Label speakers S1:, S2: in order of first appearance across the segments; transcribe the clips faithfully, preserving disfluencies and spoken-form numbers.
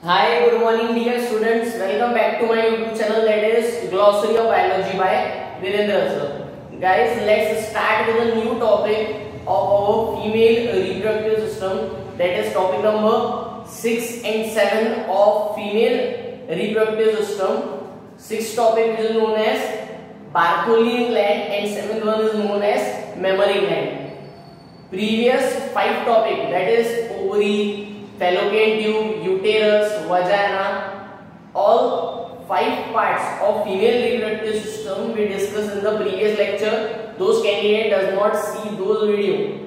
S1: Hi, good morning dear students. Welcome back to my YouTube channel, that is Glossary of Biology by Virendra sir. Guys, let's start with a new topic of our female reproductive system, that is topic number six and seven of female reproductive system. Sixth topic is known as Bartholin gland and seventh one is known as mammary gland. Previous five topic, that is ovary, fallopian tube, uterus, vagina, all five parts of female reproductive system we discussed in the previous lecture. Those candidate does not see those video,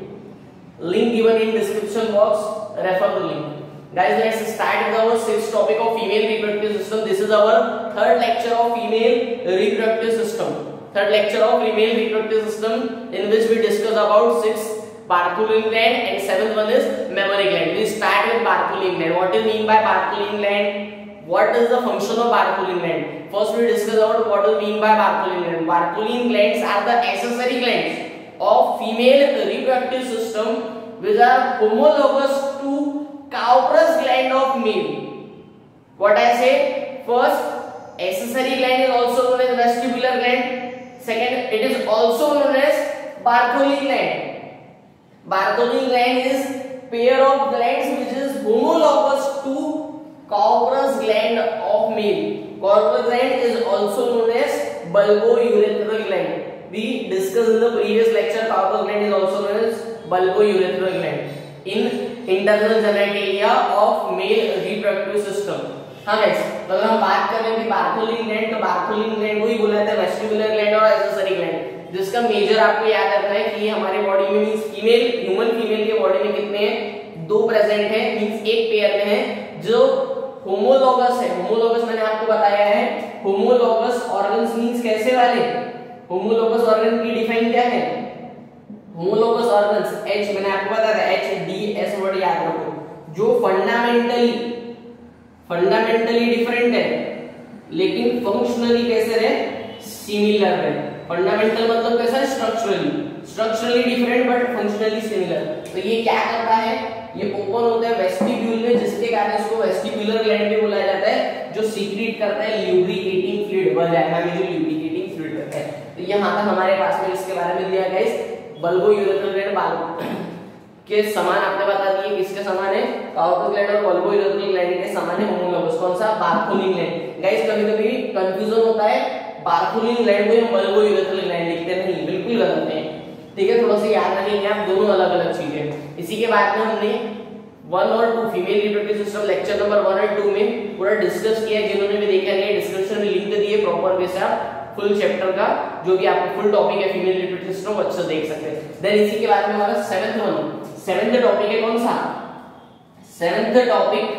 S1: link given in description box, refer the link. Guys, let's start with our sixth topic of female reproductive system. This is our third lecture of female reproductive system. Third lecture of female reproductive system, in which we discuss about six Bartholin gland and seventh one is mammary gland. We start with Bartholin gland. What is mean by Bartholin gland? What is the function of Bartholin gland? First we discuss about what is mean by Bartholin gland. Bartholin glands are the accessory glands of female reproductive system which are homologous to Cowper's gland of male. What I say? First, accessory gland is also known as vestibular gland. Second, it is also known as Bartholin gland. Bartholin gland is pair of glands which is homologous to Cowper's gland of male. Cowper's gland is also known as bulbourethral gland. We discussed in the previous lecture. Cowper's gland is also known as bulbourethral gland in internal genitalia of male reproductive system. हाँ guys, तो अगर हम बात करें कि Bartholin gland, तो Bartholin gland वही बोला जाता है vestibular gland और accessory gland, जिसका मेजर आपको याद रखना है कि ये हमारे बॉडी में मींस फीमेल ह्यूमन फीमेल के बॉडी में कितने हैं? दो प्रेजेंट है, मींस एक पेयर में है जो होमोलॉगस है. होमोलॉगस मैंने आपको बताया है. होमोलॉगस ऑर्गन्स मींस कैसे वाले? होमोलॉगस ऑर्गन की डिफाइन क्या है? होमोलॉगस ऑर्गन्स H मैंने आपको बताया था, H D S वर्ड याद रखो, जो फंडामेंटली फंडामेंटली डिफरेंट है लेकिन फंक्शनली कैसे रहे? सिमिलर है. फंडामेंटल मतलब कैसा है? Structurally structurally different but functionally similar. तो ये क्या करता है? ये ओपन होता है वेस्टिब्यूल में, जिसके कारण इसको वेस्टिब्युलर ग्लैंड भी बोला जाता है, जो सीक्रेट करता है ल्यूब्रिकेटिंग फ्लूइड. वजाइना में जो ल्यूब्रिकेटिंग फ्लूइड करता है. तो यहाँ तक हमारे पास में इसके बारे में दिया गाइस. बल्बोयूरेथ्रल ग्लैंड बाल के समान आपने बता दिए. किसके समान है? काउपर ग्लैंड और बल्बोयूरेथ्रल ग्लैंड के समान है होमोलॉगस. कौन सा? Bartholin gland. गाइस कभी कभी कंफ्यूजन होता है, बार्थोलिन ग्लैंड को हम बल्बोयूरेथ्रल ग्लैंड लिखते नहीं, बिल्कुल गलत है. ठीक है, थोड़ा सा याद रखेंगे आप, दोनों अलग अलग चीजें. इसी के बाद में हमने वन और two female reproductive system lecture number one और टू में पूरा डिस्कस किया. जिन्होंने भी देखा नहीं, डिस्क्रिप्शन में लिंक दिए प्रॉपर वे से आप फुल चैप्टर का जो भी आपको फुल टॉपिक है फीमेल रिप्रोडक्टिव सिस्टम अच्छे से देख सकते हैं. देन इसी के बाद में हमारा सेवेंथ वन सेवेंथ टॉपिक है. कौन सा? सेवेंथ टॉपिक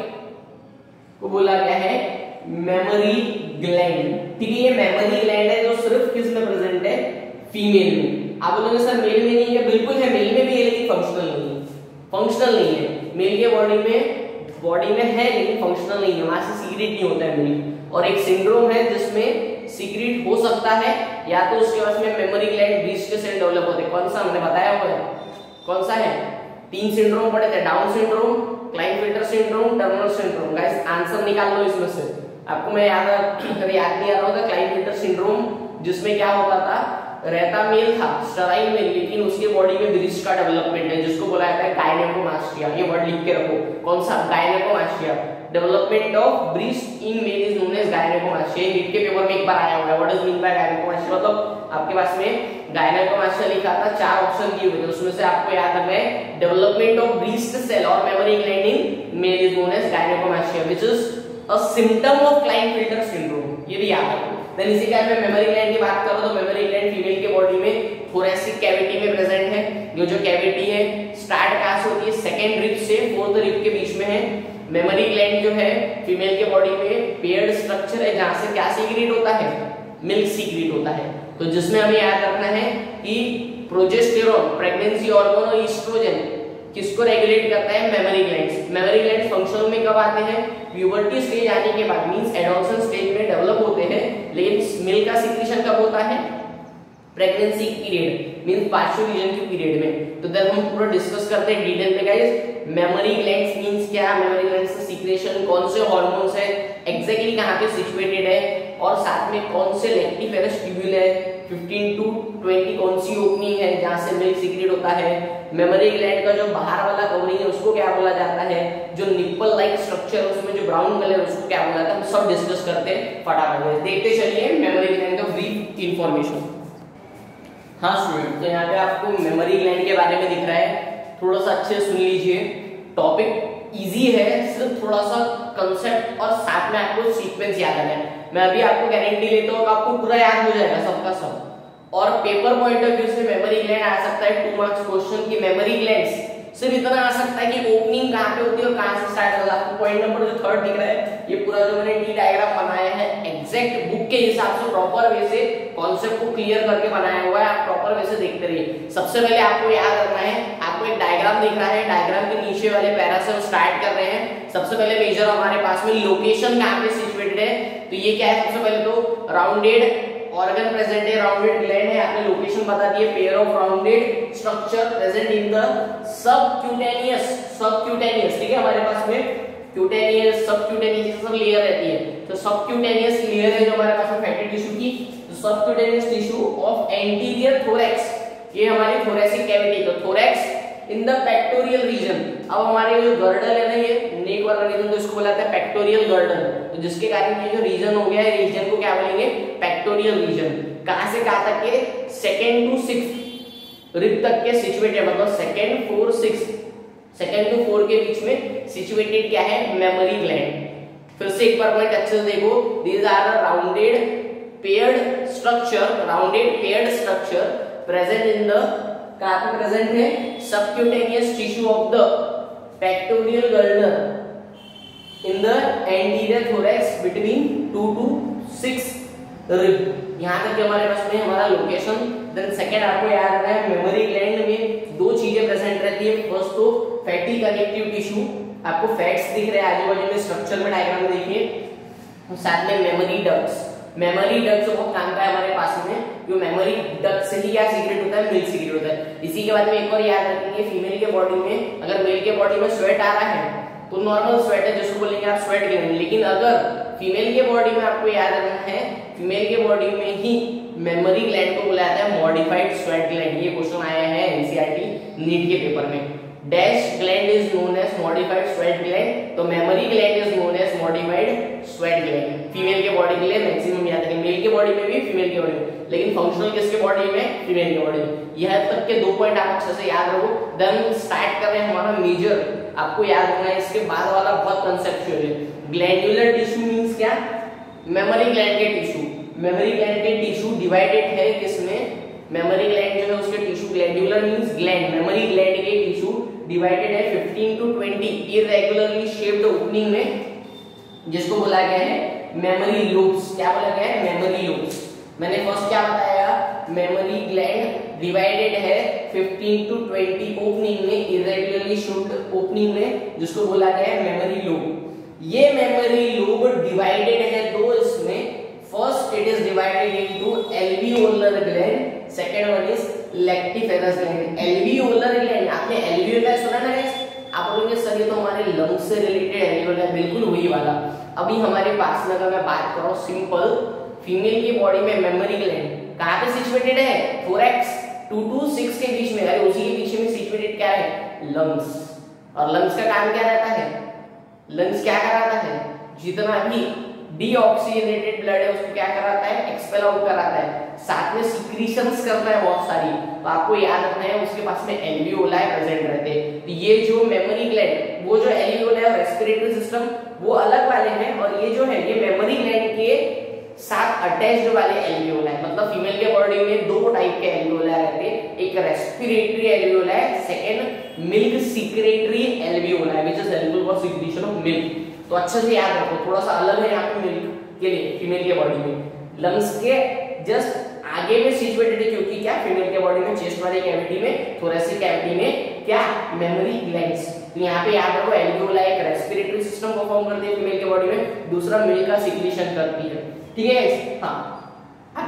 S1: को बोला गया है मेमोरी ग्लैंड. ठीक है, ये मेमोरी ग्लैंड है जो सिर्फ किस में प्रेजेंट है? फीमेल में. आप बोलोगे सर मेल में नहीं है. बिल्कुल है, मेल में भी है लेकिन फंक्शनल नहीं है. फंक्शनल नहीं है. मेल के बॉडी में बॉडी में है लेकिन फंक्शनल नहीं है, वहां से सीक्रेट नहीं होता है मेल. और एक सिंड्रोम है जिसमें सीक्रेट हो सकता है, या तो उसके पास में मेमोरी ग्लैंड ब्रीस्ट के सेल डेवलप होते हैं. कौन सा हमने बताया हुआ है? कौन सा है? तीन सिंड्रोम पढ़े थे, Down syndrome, Klinefelter syndrome, Turner syndrome. Guys answer निकाल लो इसमें से. आपको मैं याद अगर याद नहीं आ रहा होगा, क्लाइनफिल्टर सिंड्रोम जिसमें क्या होता था? रहता मेल था, स्टराइल मेल, लेकिन उसके बॉडी में ब्रीस्ट का डेवलपमेंट है जिसको बोला जाता है गायनेकोमास्टिया. ये वर्ड लिख के रखो. कौन सा? Gynaecomastia. Development of breast in male is known as gynaecomastia. NEET के पेपर में एक बार आया हुआ है. What is mean by gynaecomastia? मतलब आपके पास में गायनेकोमास्टिया लिखा था, चार ऑप्शन दिए हुए थे, उसमें से आपको याद रखना है डेवलपमेंट ऑफ ब्रीस्ट सेल और mammary gland in male is known as gynaecomastia which is a symptom of Klinefelter syndrome. ये भी याद रखो. देन इसी के बाद में मेमोरी ग्लैंड की बात करो तो मेमोरी ग्लैंड फीमेल के बॉडी में थोरेसिक कैविटी में प्रेजेंट है. ये जो कैविटी है स्टार्ट कहां से होती है? सेकंड रिब से फोर्थ रिब के बीच में है. मेमोरी ग्लैंड जो है फीमेल के बॉडी में पेयर्ड स्ट्रक्चर है जहां से क्या सीक्रेट होता है? मिल्क सीक्रेट होता है. तो जिसमें हमें याद रखना है कि प्रोजेस्टेरोन, प्रेगनेंसी हार्मोन और ईस्ट्रोजन किसको रेगुलेट करता है? Mammary glands. Mammary glands function में कब आते हैं? प्यूबर्टी स्टेज आने के बाद, मींस एडोलसेंस स्टेज में डेवलप होते हैं, लेकिन मिल्क का सीक्रेशन कब होता है? Pregnancy period. Means partial region के पीरियड में। तो देन हम पूरा डिस्कस करते हैं डिटेल में गाइस। मेमोरी ग्लैंड्स मींस क्या, मेमोरी ग्लैंड्स का सीक्रेशन, कौन से हार्मोन्स है, एग्जैक्टली कहां पे सिचुएटेड है, और साथ में कौन से लैक्टिफेरस ट्यूब्यूल है, फिफ्टीन टू ट्वेंटी कौन सी ओपनिंग है जहां से मिल्क सीक्रेट होता है, मेमोरी ग्लैंड का जो बाहर वाला कवरिंग है उसको क्या बोला जाता है, जो निप्पल लाइक स्ट्रक्चर उसमें जो ब्राउन कलर है उसको क्या बोला जाता है, हम सब डिस्कस करते हैं फटाफट से। देखते चलिए मेमोरी ग्लैंड का ब्रीफ इंफॉर्मेशन। हाँ स्टूडेंट, तो यहाँ पे आपको मेमोरी ग्लैंड के बारे में दिख रहा है, थोड़ा सा अच्छे से सुन लीजिए। टॉपिक इजी है, सिर्फ थोड़ा सा कंसेप्ट और साथ में आपको सीक्वेंस याद रखना है। मैं अभी आपको गारंटी लेता हूँ कि आपको पूरा याद हो जाएगा सबका सब। और पेपर पॉइंट ऑफ व्यू से मेमोरी ग्लैंड आ सकता है टू मार्क्स क्वेश्चन की। मेमोरी ग्लैंड्स सिर्फ इतना आ सकता है कि ओपनिंग कहाँ पे होती है और कहाँ से स्टार्ट होता है। आपको पॉइंट नंबर जो थर्ड दिख रहा है, ये पूरा जो मैंने टी डायग्राम बनाया है एग्जैक्ट बुक के हिसाब से प्रॉपर वे से कॉन्सेप्ट को क्लियर करके बनाया हुआ है, आप प्रॉपर वे से देखते रहिए। सबसे पहले आपको याद रखना है, आपको एक डायग्राम दिख रहा है, डायग्राम के नीचे वाले पैरा से हम स्टार्ट कर रहे हैं। सबसे पहले मेजर हमारे पास में लोकेशन कहाँ पे सिचुएटेड है, तो ये क्या है, सबसे पहले तो राउंडेड ऑर्गन प्रेजेंट है, राउंडेड ग्लैंड है, आपने लोकेशन बता दी है, pair of rounded structure present in the subcutaneous, subcutaneous ठीक है, हमारे पास में क्यूटेनियस सबक्यूटेनियस सब लेयर रहती है। तो सबक्यूटेनियस लेयर है जो हमारे पास में फैटी टिश्यू की, तो subcutaneous tissue of anterior thorax, ये हमारी थोरैसिक कैविटी, तो thorax in the pectoral region. अब हमारे जो गर्डल है ना, ये नेक वाला रीजन, तो इसको बोला जाता है पेक्टोरियल गर्डल। तो जिसके कारण ये जो रीजन हो गया है, रीजन को क्या बोलेंगे, पेक्टोरियल रीजन। कहां से कहां तक के, सेकंड टू सिक्स रिब तक के सिचुएटेड, मतलब second four six, second to four के बीच में सिचुएटेड क्या है, मेमोरी ग्लैंड। फिर से एक बार पॉइंट अच्छे से देखो, these are a rounded paired structure, rounded paired structure present in the, कहां पे प्रेजेंट है, subcutaneous tissue of the pectoral girdle in the anterior thorax between two to six rib. यहां तक हमारे पास में हमारा लोकेशन। देन सेकंड आपको याद रखना है, मेमोरी ग्लैंड में दो चीजें प्रेजेंट रहती है। फर्स्ट तो फैटी कनेक्टिव टिश्यू, आपको फैट्स दिख रहे हैं आजू बाजू में, स्ट्रक्चर में डायग्राम में देखिए। साथ में मेमोरी डक्ट्स, मेमोरी डक्ट बहुत काम का है हमारे पास में, जो मेमोरी डक्ट से ही क्या सीक्रेट होता है, मिल्क सीक्रेट होता है। इसी के बाद में एक और याद रखेंगे, फीमेल के बॉडी में, अगर मेल के बॉडी में स्वेट आ रहा है तो नॉर्मल स्वेट है जिसको बोलेंगे आप स्वेट ग्लैंड। लेकिन अगर फीमेल के बॉडी में आपको याद रखना है, फीमेल के बॉडी में ही मेमोरी ग्लैंड को बोला जाता है मॉडिफाइड स्वेट ग्लैंड। ये क्वेश्चन आया है एनसीईआरटी नीट के पेपर में। Dash gland is known as modified sweat gland, तो mammary gland is known as modified sweat gland. Female के बॉडी के लिए मैक्सिमम याद रखें, मेल के बॉडी में भी, फीमेल के बॉडी में, लेकिन फंक्शनल किसके बॉडी में, फीमेल के बॉडी में। यह तक के दो पॉइंट आप अच्छे से याद रखो। देन स्टार्ट कर रहे हैं हमारा मेजर, आपको याद रखना है इसके बाद वाला बहुत कंसेप्चुअल है। ग्लैंडुलर टिश्यू मींस क्या, मेमोरी ग्लैंड के टिश्यू, मेमोरी ग्लैंड के टिश्यू डिवाइडेड है किसमें, मेमोरी ग्लैंड जो है उसके tissue, glandular means gland, mammary gland के टिश्यू डिवाइडेड है fifteen to twenty irregularly shaped opening में, जिसको बोला गया है मेमोरी लूप्स। क्या बोला गया है, मेमोरी लूप्स। मैंने फर्स्ट क्या बताया, मेमोरी ग्लैंड डिवाइडेड है फिफ्टीन टू ट्वेंटी ओपनिंग में, इरेगुलरली शेप्ड ओपनिंग में, जिसको बोला गया है मेमोरी लूप। ये मेमोरी लूप डिवाइडेड है दो इसमें, first it is divided into alveolar gland, second one is lactiferous gland. Alveolar gland, आपने एल्वियोलर सुना ना गाइस, आप बोलेंगे सर ये तो हमारे लंग्स से रिलेटेड एल्वियोलर, बिल्कुल वही वाला। अभी हमारे पास में अगर मैं बात करूं सिंपल, फीमेल की बॉडी में मेमोरी ग्लैंड कहां पे सिचुएटेड है, थोरैक्स टू टू सिक्स के बीच में, अरे उसी के पीछे में सिचुएटेड क्या है, लंग्स। और लंग्स का काम क्या रहता है, लंग्स क्या कराता है, जितना भी डीऑक्सीजनेटेड ब्लड है उसको क्या कराता है, एक्सपेल आउट कराता है, साथ में सिक्रीशंस करता है बहुत सारी। तो आपको याद रखना है उसके पास में एल्वियोलाई प्रेजेंट रहते हैं। तो ये जो मेमोरी ग्लैंड, वो जो एल्वियोलाई और रेस्पिरेटरी सिस्टम वो अलग वाले हैं, और ये जो है ये मेमोरी ग्लैंड के साथ अटैच्ड वाले एल्वियोलाई। मतलब फीमेल के बॉडी में दो टाइप के एल्वियोलाई रहते हैं, एक respiratory alveoli, second milk secretory alveoli which is helpful for secretion of milk. तो अच्छे से याद रखो, थोड़ा सा अलग है यहाँ पे मिल्क के लिए फीमेल के बॉडी में। लंग्स के जस्ट आगे में सिचुएटेड है, क्योंकि क्या फीमेल के बॉडी में चेस्ट वाली कैविटी में, थोरैसिक कैविटी में क्या मेमोरी ग्लैंड्स। तो यहाँ पे याद रखो एल्वियोलाई एक रेस्पिरेटरी सिस्टम परफॉर्म करती है फीमेल के बॉडी में, दूसरा मिल्क का सिक्रीशन करती है, ठीक है। हाँ,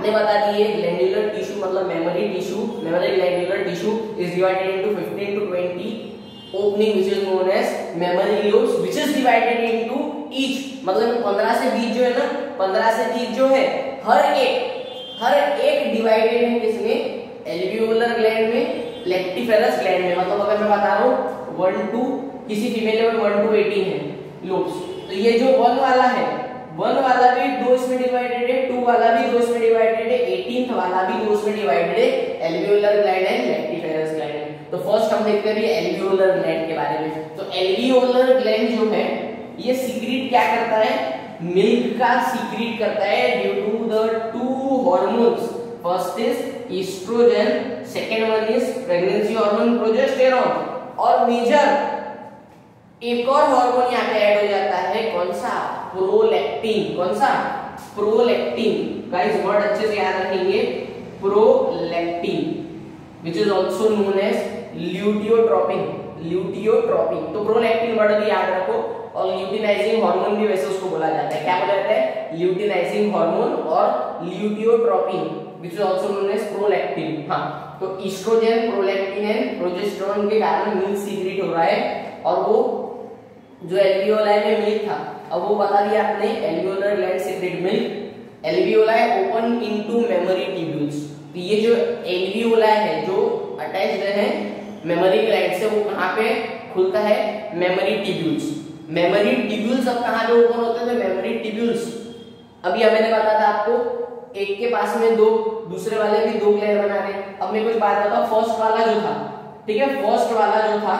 S1: आपने बता दिए ग्लैंडुलर टिश्यू मतलब mammary tissue, mammary glandular tissue is divided into fifteen to twenty opening which is known as mammary lobes which is divided into each, मतलब पंद्रह से बीस जो है ना, पंद्रह से बीस जो है हर एक हर एक डिवाइडेड है किसमें, एल्वियोलर ग्लैंड में, लेक्टिफेरस ग्लैंड में। मतलब अगर मैं बता रहा हूँ वन टू किसी फीमेल में वन टू एटीन है लोब्स, तो ये जो वन वाला है, वन वाला भी दो इसमें डिवाइडेड है, टू वाला भी दो इसमें डिवाइडेड है, एटीन वाला भी दो इसमें डिवाइडेड है, एल्वियोलर ग्लैंड है, लेक्टिफेरस ग्लैंड है। तो फर्स्ट हम देखते हैं एल्वियोलर ग्लैंड के बारे में। तो एल्वियोलर ग्लैंड जो है ये सीक्रेट क्या करता है, मिल्क का सीक्रेट करता है due to the two hormones, first is estrogen, second one is pregnancy hormone progesterone, और मेजर एक और हार्मोन यहाँ पे ऐड हो जाता है, कौन सा, प्रोलैक्टिन। कौन सा, प्रोलैक्टिन। गाइस वर्ड अच्छे से याद रखेंगे, prolactin which is also known as luteotropin, luteotropin. तो प्रोलैक्टिन वर्ड भी याद रखो, और ल्यूटिनाइजिंग हार्मोन भी वैसे उसको बोला जाता है, क्या बोला जाता है, ल्यूटिनाइजिंग हार्मोन और luteotropin which is also known as prolactin. हां, तो एस्ट्रोजन, प्रोलैक्टिन एंड प्रोजेस्टेरोन के कारण मिल्क सीक्रेट हो रहा है, और वो जो एल्वियोलाई में मिल्क था, अब वो बता दिया आपने, alveolar gland secrete milk, alveoli open into mammary tubules. तो ये जो एल्वियोलाई है जो अटैच्ड है मेमोरी ग्लैंड से, वो कहां पे खुलता है, मेमोरी ट्यूब्यूल्स। मेमोरी ट्यूब्यूल्स अब कहां पे ओपन होते थे, मेमोरी ट्यूब्यूल्स। अभी मैंने बताया था आपको, एक के पास में दो, दूसरे वाले भी दो ग्लैंड बना रहे। अब मैं कुछ बात बताऊं, फर्स्ट वाला जो था, ठीक है, फर्स्ट वाला जो था,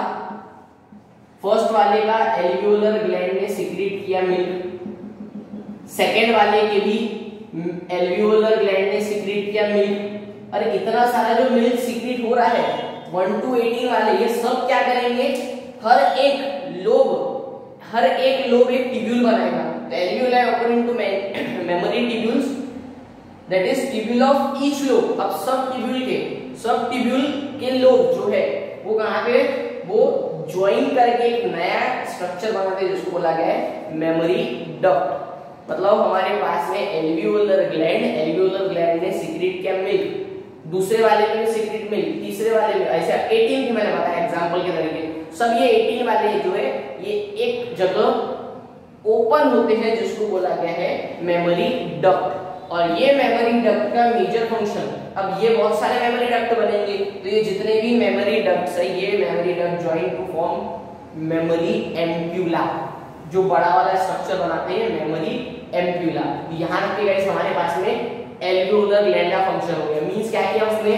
S1: फर्स्ट वाले का एल्वियोलर ग्लैंड ने सीक्रेट किया मिल्क, सेकंड वाले के भी एल्वियोलर ग्लैंड ने सीक्रेट किया मिल्क। अरे इतना सारा जो मिल्क सीक्रेट हो रहा है वन टू एटीन वाले, ये सब क्या करेंगे, हर एक लोब, हर एक लोब एक ट्यूब्यूल बनाएगा। तो alveoli open into mammary tubules, that is tubule of each lobe. अब सब ट्यूब्यूल के सब ट्यूब्यूल के लोब जो है वो कहां पे, वो ज्वाइन करके एक नया स्ट्रक्चर बनाते हैं जिसको बोला गया है मेमोरी डक्ट। मतलब हमारे पास में एल्वियोलर ग्लैंड, एल्वियोलर ग्लैंड ने सीक्रेट किया मिल्क, दूसरे वाले में सीक्रेट मिल्क, तीसरे वाले में, ऐसा अठारह की मैंने बताया एग्जांपल के तरीके, सब ये अठारह वाले जो है ये एक जगह ओपन होते हैं जिसको बोला गया है मेमोरी डक्ट। और ये मेमोरी डक्ट का मेजर फंक्शन, अब ये बहुत सारे मेमोरी डक्ट बनेंगे, तो ये जितने भी मेमोरी डक्ट्स है, ये mammary duct join to form mammary ampulla, जो बड़ा वाला स्ट्रक्चर बनाते हैं मेमोरी एम्प्यूला। यहाँ तक कि गाइस हमारे पास में एल्वियोलर ग्लैंड का फंक्शन हो गया। मींस क्या किया उसने,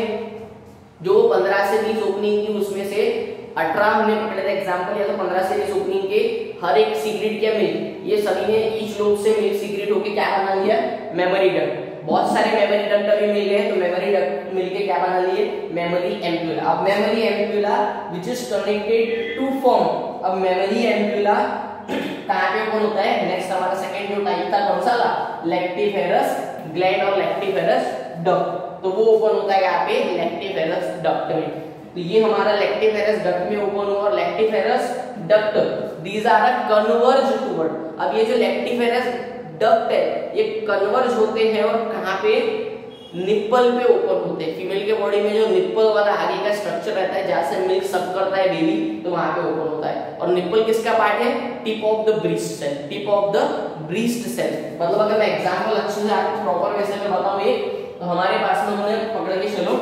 S1: जो पंद्रह से बीस ओपनिंग की उसमें से अठारह हमने पकड़े थे एग्जांपल, या तो पंद्रह से बीस ओपनिंग के हर एक सीक्रेट किया मिल्क, ये सभी ने ईच लोब से मिल्क सीक्रेट होके क्या बना लिया, मेमोरी डक्ट। बहुत सारे मेमोरी डक्ट अभी मिल गए, तो मेमोरी डक्ट मिलके क्या बना लिए, मेमोरी एम्प्यूला। अब mammary ampulla which is connected to form, अब मेमोरी एम्प्यूला कहां पे ओपन होता है, नेक्स्ट हमारा सेकंड जो टाइप था कौन सा था, लेक्टिफेरस ग्लैंड और लेक्टिफेरस डक्ट, तो वो ओपन होता है यहाँ पे लेक्टिफेरस डक्ट में। तो ये हमारा लेक्टिफेरस डक्ट में ओपन हुआ, और lactiferous duct these are converge toward. अब ये जो लेक्टिफेरस डक्ट है ये कन्वर्ज होते हैं और कहां पे, निप्पल पे ओपन होते हैं। फीमेल के बॉडी में जो निप्पल वाला आगे का स्ट्रक्चर रहता है जहां से मिल्क सक करता है बेबी, तो वहां पे ओपन होता है। और निप्पल किसका पार्ट है, tip of the breast cell, tip of the breast cell. मतलब अगर मैं एग्जांपल अच्छे से आपको प्रॉपर वैसे में बताऊं, ये तो हमारे पास में हमने पकड़ के चलो,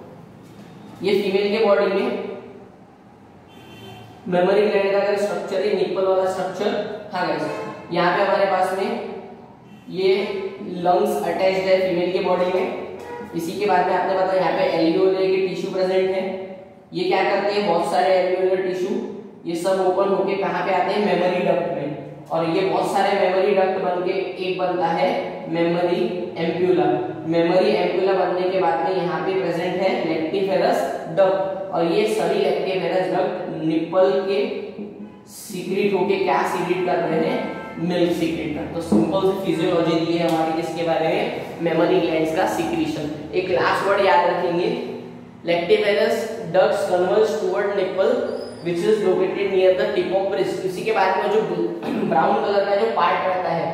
S1: ये फीमेल के बॉडी में मेमोरी ग्लैंड का स्ट्रक्चर है, निप्पल वाला स्ट्रक्चर। हाँ गाइस, यहाँ पे हमारे पास में ये लंग्स अटैच्ड है फीमेल के बॉडी में। इसी के बाद में आपने बताया यहाँ पे एल्वियोलर के टिश्यू प्रेजेंट है। ये क्या करते हैं, बहुत सारे एल्वियोलर टिश्यू ये सब ओपन होके कहाँ पे आते हैं, मेमोरी डक्ट में। और ये बहुत सारे मेमोरी डक्ट बनके एक बनता है मेमोरी एम्प्यूला। मेमोरी एम्प्यूला बनने के बाद में यहाँ पे प्रेजेंट है लेक्टिफेरस डक्ट, और ये सभी लेक्टिफेरस डक्ट निप्पल के सीक्रेट होके क्या सीक्रेट कर रहे हैं, मिल्क सीक्रेट कर। तो सिंपल सी फिजियोलॉजी दी है हमारी किसके बारे में, मेमोरी ग्लैंड्स का सीक्रेशन। एक लास्ट वर्ड याद रखेंगे, lactiferous ducts converge toward nipple which is located near the tip of breast। इसी के बाद में जो ब्राउन कलर का जो पार्ट रहता है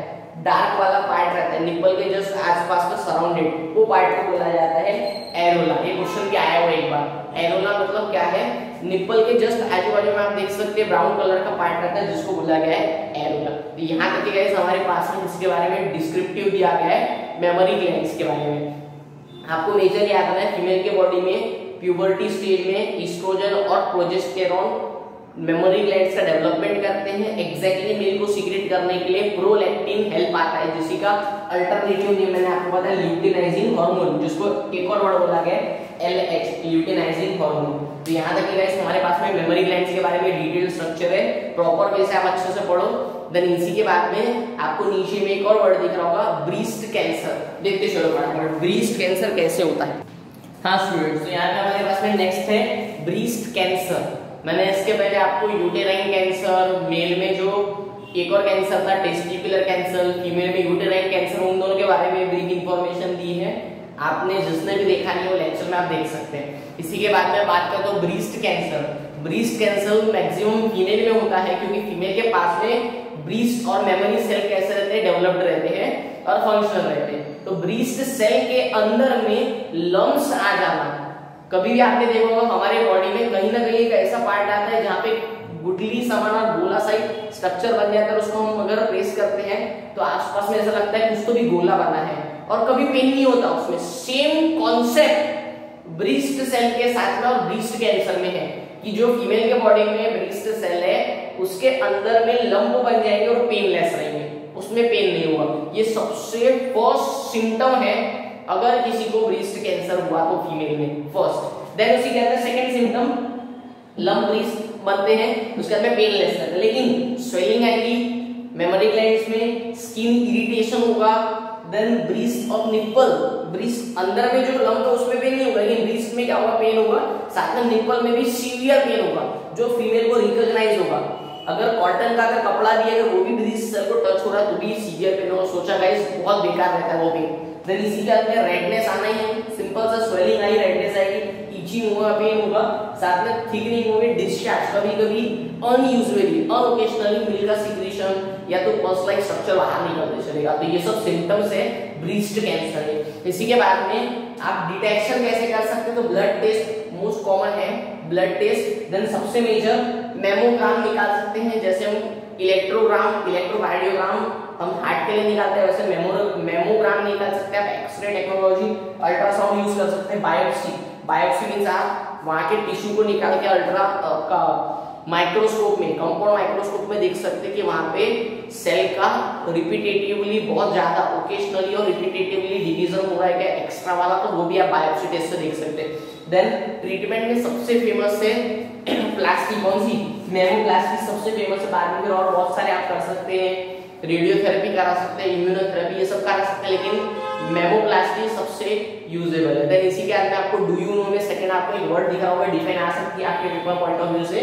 S1: डार्क वाला पार्ट रहता है निप्पल के जस्ट आसपास का सराउंडेड, वो पार्ट को बोला जाता है एरोला। ये क्वेश्चन क्या आया हुआ एक बार, एरोला मतलब क्या है, निप्पल के जस्ट आजू बाजू में आप देख सकते हैं ब्राउन कलर का पार्ट रहता है जिसको बोला गया है एरोला। तो यहाँ तक गाइस हमारे पास में इसके बारे में डिस्क्रिप्टिव दिया गया है मेमोरी ग्लैंड्स के बारे में। आपको मेजर याद रखना है फिमेल के बॉडी में प्यूबर्टी स्टेज में ईस्ट्रोजन और प्रोजेस्टेरॉन मेमोरी ग्लैंड्स का डेवलपमेंट करते हैं। एग्जैक्टली मेल को सीक्रेट करने के लिए प्रोलैक्टिन हेल्प आता है, जिसी का अल्टरनेटिव नेम मैंने आपको बताया ल्यूटिनाइजिंग हार्मोन, जिसको एक और वर्ड बोला गया एल एच ल्यूटिनाइजिंग हार्मोन। तो यहाँ तक गाइस हमारे पास में मेमोरी ग्लैंड्स के बारे में डिटेल स्ट्रक्चर है, प्रॉपर वे से आप अच्छे से पढ़ो। देन इसी के बाद में आपको नीचे में एक और वर्ड दिख रहा होगा ब्रीस्ट कैंसर। देखते चलो फटाफट ब्रीस्ट कैंसर कैसे होता है। हाँ स्टूडेंट्स, तो यहाँ पे हमारे पास में नेक्स्ट है ब्रीस्ट कैंसर। मैंने इसके पहले आपको यूटेराइन कैंसर, मेल में जो एक और कैंसर था टेस्टिकुलर कैंसर, फीमेल में यूटेराइन कैंसर, उन दोनों के बारे में ब्रीफ इंफॉर्मेशन दी है। आपने जिसने भी देखा नहीं वो लेक्चर में आप देख सकते हैं। इसी के बाद में बात करता हूँ breast cancer. Breast cancer maximum female में होता है क्योंकि फीमेल के पास में ब्रीस्ट और मेमोरी सेल कैसे रहते हैं, डेवलप्ड रहते हैं और फंक्शनल रहते हैं। तो ब्रीस्ट सेल के अंदर में लम्स आ जाना, कभी भी आपने देखा होगा हमारे बॉडी में कहीं ना कहीं एक ऐसा पार्ट आता है जहाँ पे गुठली समान और गोला सा स्ट्रक्चर बन जाता है, उसको हम अगर प्रेस करते हैं तो आसपास में ऐसा लगता है कुछ तो भी गोला बना है और कभी पेन नहीं होता उसमें। सेम कॉन्सेप्ट ब्रीस्ट सेल के साथ में और ब्रीस्ट कैंसर में है कि जो फीमेल के बॉडी में ब्रीस्ट सेल है उसके अंदर में लंप बन जाएंगे और पेनलेस रहेंगे, उसमें पेन नहीं होगा। ये सबसे फर्स्ट सिम्टम है अगर किसी को ब्रीस्ट कैंसर हुआ तो फीमेल में फर्स्ट। देन उसी के अंदर सेकंड सिम्टम लंप ब्रीस्ट बनते हैं, उसके अंदर पेनलेस रहता है, लेकिन स्वेलिंग आएगी मेमोरी ग्लैंड्स में, स्किन इरिटेशन होगा। Then breast of nipple, breast अंदर में जो लंप है उसमें पेन नहीं होगा, लेकिन ब्रीस्ट में क्या होगा, पेन होगा। साथ में निप्पल में भी सीवियर पेन होगा जो फीमेल को रिकॉग्नाइज होगा। अगर कॉटन का अगर कपड़ा भी है वो भी ब्रीस्ट सेल को टच हो रहा है तो भी सीवियर पेन होगा। सोचा गाइस बहुत बेकार रहता है वो पेन। देन इसी के अंदर रेडनेस आना ही है, सिंपल सा स्वेलिंग आई, रेडनेस आएगी, इचिंग होगा, पेन होगा, साथ में थिकनिंग होगी, डिस्चार्ज, कभी कभी अनयूजुअली अनओकेशनली मिल्क का सीक्रेशन या तो पल्स लाइक स्ट्रक्चर बाहर निकलते चलेगा। तो ये सब सिम्टम्स है ब्रीस्ट कैंसर है। इसी के बाद में आप डिटेक्शन कैसे कर सकते हैं, तो ब्लड टेस्ट मोस्ट कॉमन है, ब्लड टेस्ट। देन सबसे मेजर मेमोग्राम निकाल सकते हैं, जैसे हम इलेक्ट्रोग्राम इलेक्ट्रोकार्डियोग्राम हम हार्ट के लिए निकालते हैं, वैसे मेमो मेमोग्राम निकाल सकते हैं आप, एक्सरे टेक्नोलॉजी, अल्ट्रासाउंड यूज कर सकते हैं, बायोप्सी बायोप्सी मींस आप वहां के टिश्यू को निकाल के अल्ट्रा का माइक्रोस्कोप में, कंपाउंड माइक्रोस्कोप में देख सकते हैं कि वहां पे सेल का रिपीटेटिवली बहुत ज्यादा ओकेशनली और रिपीटेटिवली डिवीजन हो रहा है क्या एक्स्ट्रा वाला, तो वो भी आप बायोप्सी टेस्ट से देख सकते हैं। देन ट्रीटमेंट में सबसे फेमस है प्लास्टिक, कौन सी, मेमोप्लास्टी सबसे फेमस है। बाद में फिर और बहुत सारे आप कर सकते हैं, रेडियोथेरेपी करा सकते हैं, इम्यूनोथेरेपी, ये सब करा सकते हैं, लेकिन मेमोप्लास्टी सबसे यूजेबल है। देन इसी के बाद में आपको डू यू नो में सेकंड आपको एक वर्ड दिखा होगा, डिफाइन आ सकती है आपके पेपर पॉइंट ऑफ व्यू से,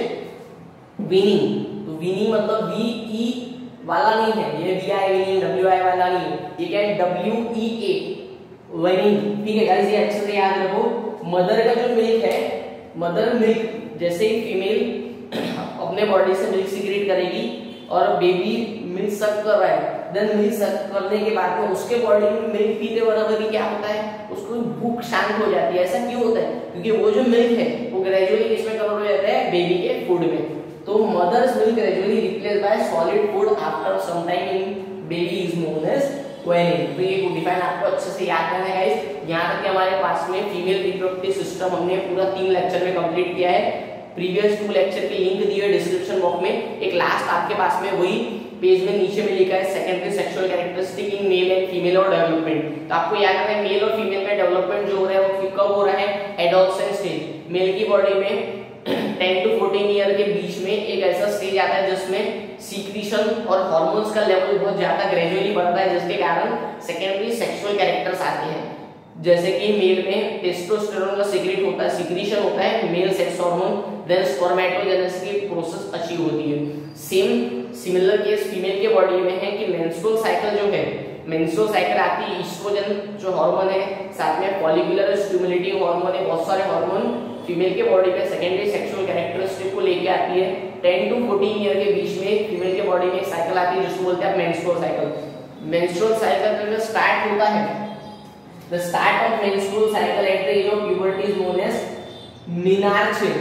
S1: वीनिंग। तो वीनिंग मतलब वी ई वाला नहीं है, ये V I weaning W I वाला नहीं है, ये क्या है डब्ल्यू ई ए वीनिंग। ठीक है गाइस, ये अच्छे से याद रखो। मदर का जो मिल्क है, मदर मिल्क जैसे ही फीमेल अपने बॉडी से मिल्क सीक्रेट करेगी और बेबी मिल्क सक कर रहा है, देन मिल्क सक करने के बाद में उसके बॉडी में मिल्क पीते बराबर ही क्या होता है, उसको भूख शांत हो जाती है। ऐसा क्यों होता है, क्योंकि वो जो मिल्क है वो ग्रेजुअली किसमें कन्वर्ट हो जाता है, बेबी के फूड में। तो mother's milk gradually replace by solid food after some time in baby is known as weaning. तो ये डिफाइन आपको अच्छे से याद करना है गाइस। यहाँ तक कि हमारे पास में फीमेल रिप्रोडक्टिव सिस्टम हमने पूरा तीन लेक्चर में कंप्लीट किया है। प्रीवियस टू लेक्चर के लिंक दिए डिस्क्रिप्शन बॉक्स में, एक लास्ट आपके पास में वही पेज में नीचे में लिखा है secondary sexual characteristic in male and female और डेवलपमेंट। तो आपको याद रखना है मेल और फीमेल में डेवलपमेंट जो हो रहा है वो कब हो रहा है, एडोलसेंस स्टेज। मेल की बॉडी में टेन टू फोर्टीन ईयर के बीच में एक ऐसा स्टेज आता है जिसमें सीक्रेशन और हार्मोन्स का लेवल बहुत ज्यादा ग्रेजुअली बढ़ता है, जिसके कारण सेकेंडरी सेक्सुअल कैरेक्टर्स आते हैं। जैसे कि मेल में टेस्टोस्टेरोन का सीक्रेट होता है, सीक्रेशन होता है male sex hormone, then spermatogenesis की प्रोसेस अचीव होती है। सेम सिमिलर केस फीमेल के बॉडी में है कि मेंस्ट्रुअल साइकिल जो है, मेंस्ट्रुअल साइकिल आती है, ईस्ट्रोजन जो हार्मोन है, साथ में फॉलिकुलर स्टिमुलेटिंग हार्मोन है, बहुत सारे हार्मोन फीमेल के बॉडी में सेकेंडरी सेक्सुअल कैरेक्टरिस्टिक को लेके आती है। टेन टू फोर्टीन ईयर के बीच में फीमेल के बॉडी में एक साइकिल आती है जिसको बोलते हैं मेंस्ट्रुअल साइकिल। मेंस्ट्रुअल साइकिल का स्टार्ट होता है, the start of menstrual cycle at the age of puberty is known as menarche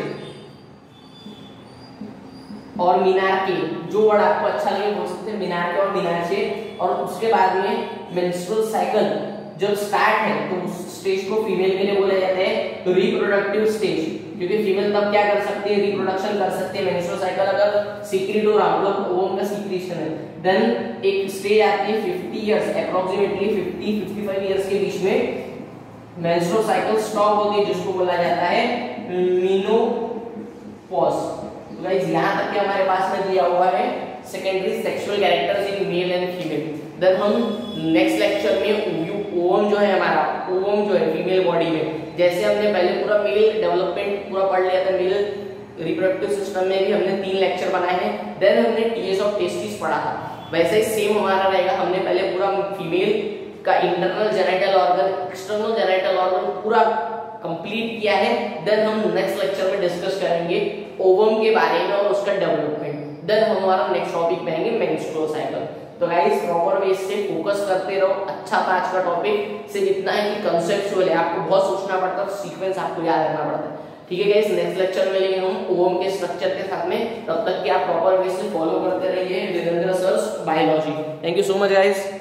S1: और मेनार्के, जो वर्ड आपको अच्छा लगे बोल सकते हैं, मेनार्के और मेनार्चे। और उसके बाद में मेंस्ट्रुअल साइकिल जब स्टार्ट है तो उस स्टेज को फीमेल के लिए बोला जाता है रिप्रोडक्टिव स्टेज, क्योंकि फीमेल तब क्या कर सकती है, रिप्रोडक्शन कर सकती है। मेंस्ट्रुअल साइकिल अगर सीक्रेट हो रहा मतलब ओवम का सीक्रेशन है, देन एक स्टेज आती है fifty years approximately fifty fifty five years के बीच में मेंस्ट्रुअल साइकिल स्टॉप होती है, जिसको बोला जाता है मेनोपॉज। तो गाइस यहां तक के हमारे पास में दिया हुआ है secondary sexual characters in male and female. Then हम नेक्स्ट लेक्चर में ओवम जो है हमारा ओवम जो है फीमेल बॉडी में, जैसे हमने पहले पूरा मेल डेवलपमेंट पूरा पढ़ लिया था, मेल रिप्रोडक्टिव सिस्टम में भी हमने तीन लेक्चर बनाए हैं, देन हमने टीएस ऑफ टेस्टिस पढ़ा था, वैसे ही सेम हमारा रहेगा। हमने पहले पूरा फीमेल का internal genital organ external genital organ पूरा कंप्लीट किया है, देन हम नेक्स्ट लेक्चर में डिस्कस करेंगे ओवम के बारे में और उसका डेवलपमेंट, देन हम हमारा नेक्स्ट टॉपिक में आएंगे मेंस्ट्रुअल साइकिल। तो गाइस प्रॉपर वे से फोकस करते रहो, अच्छा था आज का टॉपिक, सिर्फ इतना है कि कंसेप्चुअल है, आपको बहुत सोचना पड़ता है, सीक्वेंस आपको याद रखना पड़ता है। ठीक है गाइस, नेक्स्ट लेक्चर में मिलेंगे हम ओवम के स्ट्रक्चर के साथ में, तब तक कि आप प्रॉपर वे से फॉलो करते रहिए Virendra sir's biology. Thank you so much guys.